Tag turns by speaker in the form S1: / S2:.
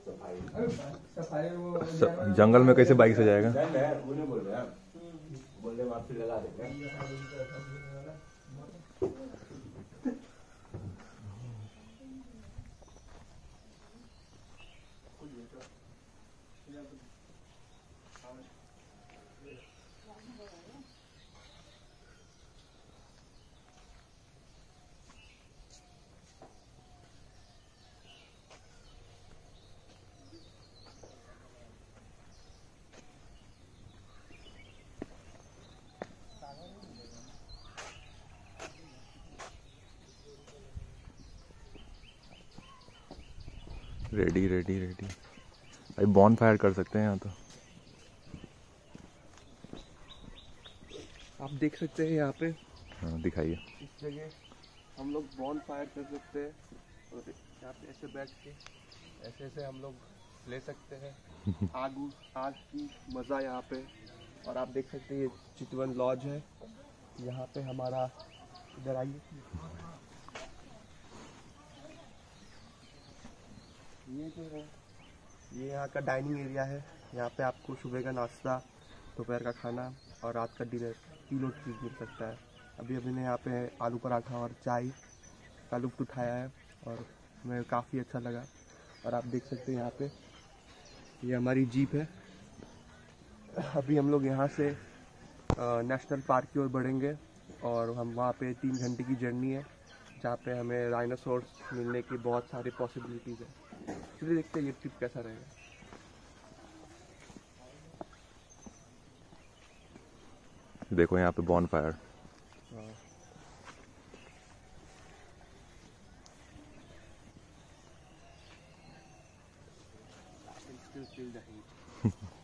S1: जंगल में कैसे बाइक से जाएगा? रेडी रेडी रेडी भाई, बॉन फायर कर सकते हैं यहाँ तो।
S2: आप देख सकते हैं यहाँ पे।
S1: हाँ दिखाइए।
S2: इस जगह हम लोग बॉन फायर कर सकते हैं और यहाँ पे ऐसे बैठ के ऐसे ऐसे हम लोग ले सकते हैं आग की मज़ा यहाँ पे। और आप देख सकते हैं ये चितवन लॉज है यहाँ पे हमारा। इधर आइए। ये जो है ये यहाँ का डाइनिंग एरिया है। यहाँ पे आपको सुबह का नाश्ता, दोपहर का खाना और रात का डिनर तीनों चीज़ मिल सकता है। अभी ने यहाँ पे आलू पराठा और चाय का लुत्फ़ उठाया है और हमें काफ़ी अच्छा लगा। और आप देख सकते हैं यहाँ पे ये हमारी जीप है। अभी हम लोग यहाँ से नेशनल पार्क की ओर बढ़ेंगे और हम वहाँ पे 3 घंटे की जर्नी है जहाँ पे हमें डायनासोर्स मिलने की बहुत सारी पॉसिबिलिटीज़ है। चलिए देखते हैं ये ट्रिप कैसा रहेगा।
S1: देखो यहाँ पे bonfire.
S2: Still feel the heat.